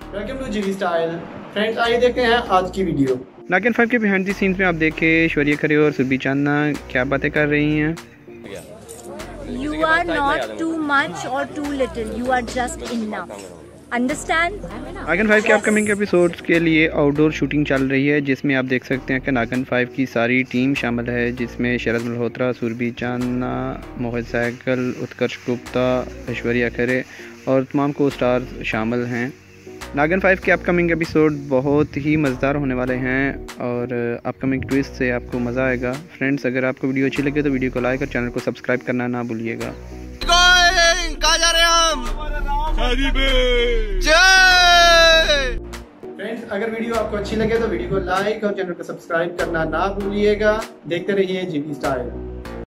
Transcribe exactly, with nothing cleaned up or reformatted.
Welcome to GV style. Friends आइए देखते हैं आज की वीडियो। नागिन फाइव के बिहाइंड दी सीन्स में आप देखे ऐश्वर्या खरे और सुरभि चांदना क्या बातें कर रही हैं। You are not too much or too little. You are just enough. Understand? Naagin five के अपकमिंग एपिसोड्स के लिए आउटडोर शूटिंग चल रही है, जिसमें आप देख सकते हैं कि नागिन फाइव की सारी टीम शामिल है, जिसमें शरद मल्होत्रा, सुरभि चांदना, मोहित सहगल, उत्कर्ष गुप्ता, ऐश्वर्या खरे और तमाम को स्टार्स शामिल हैं। नागिन फाइव के अपकमिंग एपिसोड बहुत ही मज़ेदार होने वाले हैं और अपकमिंग ट्विस्ट से आपको मज़ा आएगा। फ्रेंड्स, अगर आपको वीडियो अच्छी लगे तो वीडियो को लाइक और चैनल को सब्सक्राइब करना ना भूलिएगा। कहाँ जा रहे हैं हम? शादी पे। फ्रेंड्स अगर वीडियो आपको अच्छी लगे तो वीडियो को लाइक और चैनल को सब्सक्राइब करना ना भूलिएगा। देखते रहिए जीवी स्टाइल।